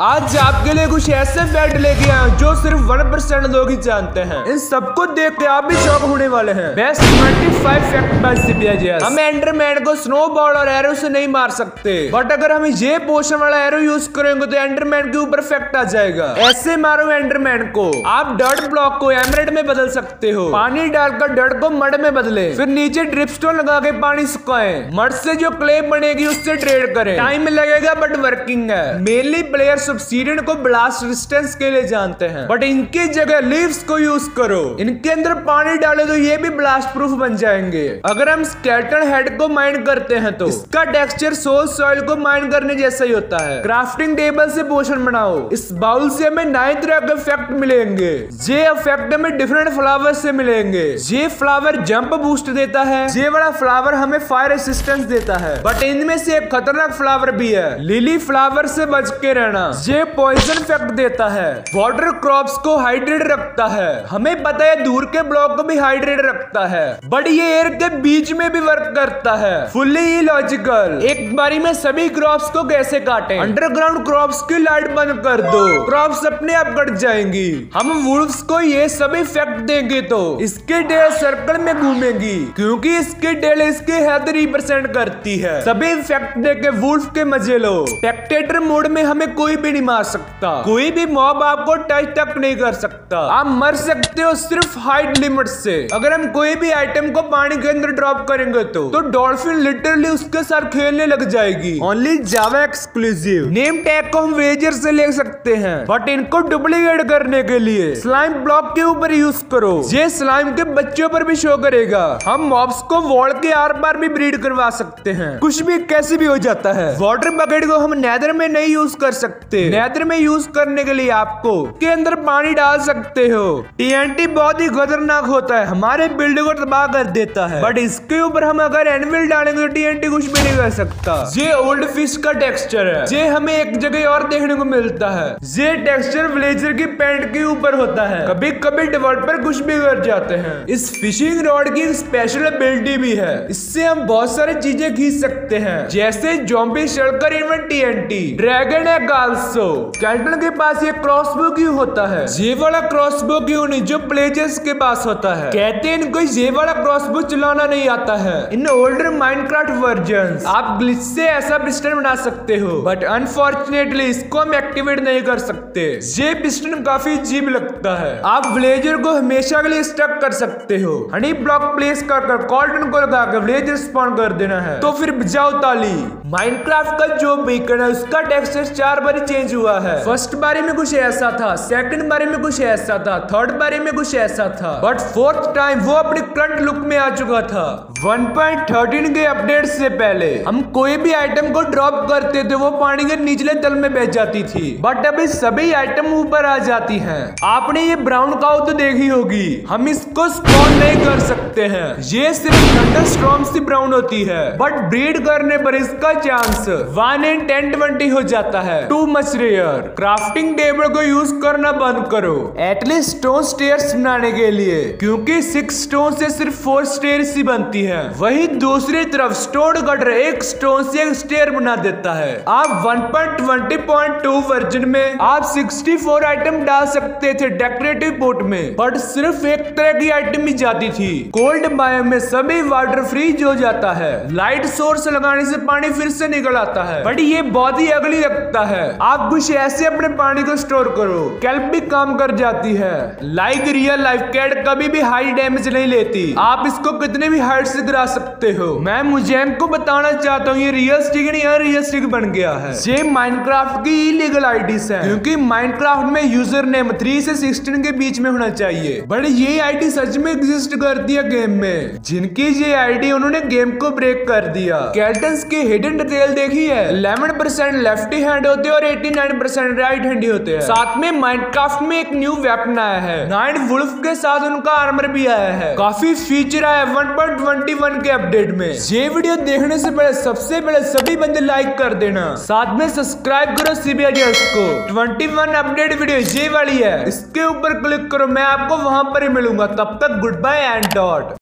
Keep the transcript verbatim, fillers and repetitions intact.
आज आपके लिए कुछ ऐसे फैक्ट लेके आए हैं जो सिर्फ वन परसेंट लोग ही जानते हैं। इन सबको देख के आप भी शॉक होने वाले हैं। बेस्ट पच्चीस फैक्ट बाय सीबीआईजीएस। हम एंडरमैन को स्नो बॉल और एरो से नहीं मार सकते, बट अगर हम ये पोशन वाला एरो यूज करेंगे तो एंडरमैन के ऊपर इफेक्ट आ जाएगा। ऐसे मारो एंडरमैन को। आप डर्ट ब्लॉक को एमरेड में बदल सकते हो। पानी डालकर डर्ट को मड में बदले, फिर नीचे ड्रिपस्टोन लगा के पानी सुखाएं। मड से जो क्ले बनेगी उससे ट्रेड करें। टाइम लगेगा बट वर्किंग है। मेनली प्लेयर ऑब्सीडियन को ब्लास्ट रेजिस्टेंस के लिए जानते हैं, बट इनकी जगह लीव्स को यूज करो। इनके अंदर पानी डाले तो ये भी ब्लास्ट प्रूफ बन जाएंगे। अगर हम स्केलेटन हेड को माइन करते हैं तो इसका टेक्सचर सोल सॉइल को माइन करने जैसा ही होता है। क्राफ्टिंग टेबल से पोशन बनाओ। इस बाउल से हमें नए तरह के इफेक्ट मिलेंगे। ये इफेक्ट हमें डिफरेंट फ्लावर से मिलेंगे। ये फ्लावर जंप बूस्ट देता है। ये वाला फ्लावर हमें फायर रेसिस्टेंस देता है, बट इनमें से एक खतरनाक फ्लावर भी है। लिली फ्लावर से बच के रहना। ये पॉइजन इफेक्ट देता है। वाटर क्रॉप्स को हाइड्रेट रखता है। हमें पता है दूर के ब्लॉक को भी हाइड्रेट रखता है, बट ये एयर के बीच में भी वर्क करता है। Fully illogical. एक बारी में सभी क्रॉप्स को कैसे काटें? अंडरग्राउंड क्रॉप्स की लाइट बंद कर दो, क्रॉप्स अपने आप कट जाएंगी। हम वुल्फ्स को ये सभी इफेक्ट देंगे तो इसके टेल सर्कल में घूमेगी, क्योंकि इसके टेल इसके हेल्थ रिप्रेजेंट करती है। सभी इफेक्ट देके वुल्फ के मजे लो। स्पेक्टेटर मोड में हमें कोई भी नहीं मार सकता। कोई भी मॉब आपको टच तक नहीं कर सकता। आप मर सकते हो सिर्फ हाइट लिमिट से। अगर हम कोई भी आइटम को पानी के अंदर ड्रॉप करेंगे तो तो डॉल्फिन लिटरली उसके साथ खेलने लग जाएगी। Only Java exclusive. Name tag को हम वेजर से ले सकते हैं, बट इनको डुप्लीकेट करने के लिए स्लाइम ब्लॉक के ऊपर यूज करो। ये स्लाइम के बच्चों पर भी शो करेगा। हम मॉब्स को वॉल के आर पार भी ब्रीड करवा सकते हैं। कुछ भी कैसे भी हो जाता है। वाटर बकेट को हम नेदर में नहीं यूज कर सकते। नेदर में यूज करने के लिए आपको के अंदर पानी डाल सकते हो। टीएनटी बहुत ही खतरनाक होता है, हमारे बिल्ड को तबाह कर देता है, बट इसके ऊपर हम अगर एनविल डालेंगे तो टीएनटी कुछ भी नहीं कर सकता। ये ओल्ड फिश का टेक्सचर है। ये हमें एक जगह और देखने को मिलता है। ये टेक्सचर विलेजर की पैंट के ऊपर होता है। कभी कभी डेवलपर कुछ भी कर जाते हैं। इस फिशिंग रॉड की स्पेशल एबिलिटी भी है। इससे हम बहुत सारी चीजें खींच सकते हैं, जैसे zombie shulker even TNT. Dragon है गाल्सो। कैटल के पास ये क्रॉसबो क्यों होता है? ये वाला क्रॉसबो क्यों नहीं जो प्लेजर्स के पास होता है? कहते हैं इनको ये वाला क्रॉसबो चलाना नहीं आता है। इन ओल्डर माइनक्राफ्ट वर्जन्स आप ग्लिच से ऐसा पिस्टन बना सकते हो, बट अनफॉर्चुनेटली इसको हम एक्टिवेट नहीं कर सकते। ये पिस्टन काफी अजीब लगता है। आप विलेजर को हमेशा के लिए स्टक कर सकते हो। हनी ब्लॉक प्लेस कर कर कॉल्टन को लगा कर विलेजर स्पॉन कर देना है, तो फिर बजाओ ताली। माइनक्राफ्ट का जो बीकन है उसका टेक्सचर चार बार चेंज हुआ है। फर्स्ट बारी में कुछ ऐसा था, सेकंड बारी में कुछ ऐसा था, थर्ड बारी में कुछ ऐसा था, बट फोर्थ टाइम वो अपने करंट लुक में आ चुका था। वन पॉइंट थर्टीन के अपडेट से पहले हम कोई भी आइटम को ड्रॉप करते थे वो पानी के निचले तल में बह जाती थी, बट अभी सभी आइटम ऊपर आ जाती हैं। आपने ये ब्राउन काउ तो देखी होगी। हम इसको स्पॉन नहीं कर सकते हैं। ये सिर्फ थंडरस्टॉर्म से ब्राउन होती है, बट ब्रीड करने पर इसका chance one in ten twenty हो जाता है। Too much rare. Crafting table को यूज करना बंद करो, एटलीस्ट स्टोन स्टेयर्स बनाने के लिए, क्योंकि सिक्स स्टोन से सिर्फ फोर स्टेयर्स ही बनती है। वही दूसरी तरफ स्टोन कटर एक स्टोन से एक स्टेयर बना देता है। आप one point twenty point two version में आप सिक्सटी फोर आइटम डाल सकते थे डेकोरेटिव पोट में, बट सिर्फ एक तरह की आइटम ही जाती थी। कोल्ड बायोम में सभी वाटर फ्रीज हो जाता है। लाइट सोर्स लगाने से पानी फिर से निकल आता है, बट ये बहुत ही अगली लगता है। आप कुछ ऐसे अपने पानी को स्टोर करो। कैल्प भी काम कर जाती है। लाइक रियल लाइफ कैट कभी भी हाई डैमेज नहीं लेती। आप इसको कितने भी हाइट से गिरा सकते हो। मैं मुझे को बताना चाहता हूँ ये रियलिस्टिक नहीं अनरियलिस्टिक बन गया है। ये माइनक्राफ्ट की इलीगल आईडीज है, क्योंकि माइनक्राफ्ट में यूजर नेम थ्री से सिक्सटीन के बीच में होना चाहिए, बट ये आईडी सच में एग्जिस्ट करती है गेम में। जिनकी ये आईडी उन्होंने गेम को ब्रेक कर दिया। कैटन्स की हिडन डिटेल देखी है। इलेवन परसेंट लेफ्ट हैंड होते हैं और eighty nine percent right hand होते हैं। साथ में माइनक्राफ्ट में एक न्यू वेपन आया है। नाइट वुल्फ के साथ उनका आर्मर भी आया है। काफी फीचर आया वन पॉइंट ट्वेंटी वन के अपडेट में। ये वीडियो देखने से पहले सबसे पहले सभी बंदे लाइक कर देना, साथ में सब्सक्राइब करो सीबीआईजीएस को। ट्वेंटी वन अपडेट वीडियो ये वाली है, इसके ऊपर क्लिक करो। मैं आपको वहां पर ही मिलूंगा। तब तक गुड बाय एंड डॉट।